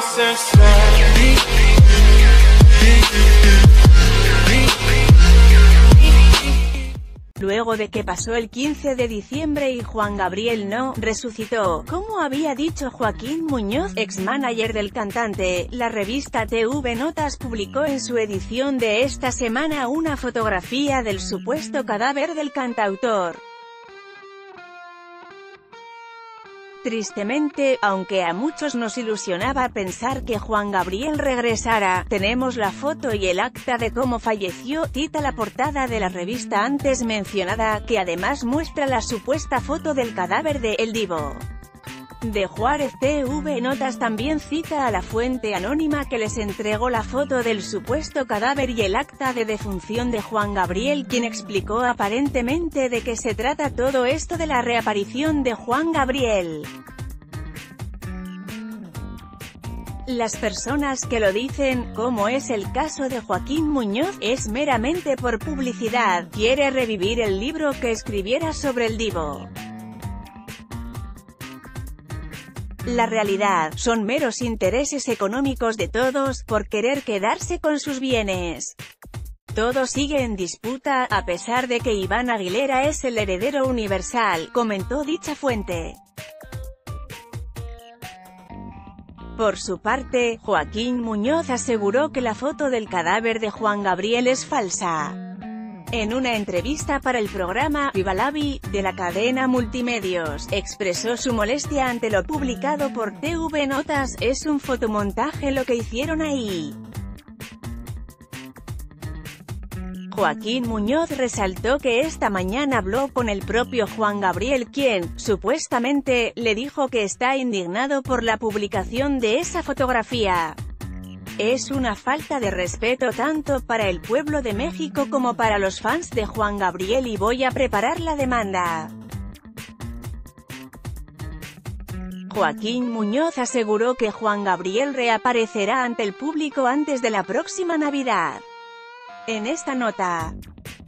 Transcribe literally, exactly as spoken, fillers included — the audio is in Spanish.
Luego de que pasó el quince de diciembre y Juan Gabriel no resucitó, como había dicho Joaquín Muñoz, ex-manager del cantante, la revista T V Notas publicó en su edición de esta semana una fotografía del supuesto cadáver del cantautor. Tristemente, aunque a muchos nos ilusionaba pensar que Juan Gabriel regresara, tenemos la foto y el acta de cómo falleció, cita la portada de la revista antes mencionada, que además muestra la supuesta foto del cadáver de El Divo. De Juárez T V Notas también cita a la fuente anónima que les entregó la foto del supuesto cadáver y el acta de defunción de Juan Gabriel, quien explicó aparentemente de qué se trata todo esto de la reaparición de Juan Gabriel. Las personas que lo dicen, como es el caso de Joaquín Muñoz, es meramente por publicidad, quiere revivir el libro que escribiera sobre el Divo. La realidad, son meros intereses económicos de todos, por querer quedarse con sus bienes. Todo sigue en disputa, a pesar de que Iván Aguilera es el heredero universal, comentó dicha fuente. Por su parte, Joaquín Muñoz aseguró que la foto del cadáver de Juan Gabriel es falsa. En una entrevista para el programa Viva la Vi, de la cadena Multimedios, expresó su molestia ante lo publicado por T V Notas, es un fotomontaje lo que hicieron ahí. Joaquín Muñoz resaltó que esta mañana habló con el propio Juan Gabriel, quien, supuestamente, le dijo que está indignado por la publicación de esa fotografía. Es una falta de respeto tanto para el pueblo de México como para los fans de Juan Gabriel y voy a preparar la demanda. Joaquín Muñoz aseguró que Juan Gabriel reaparecerá ante el público antes de la próxima Navidad. En esta nota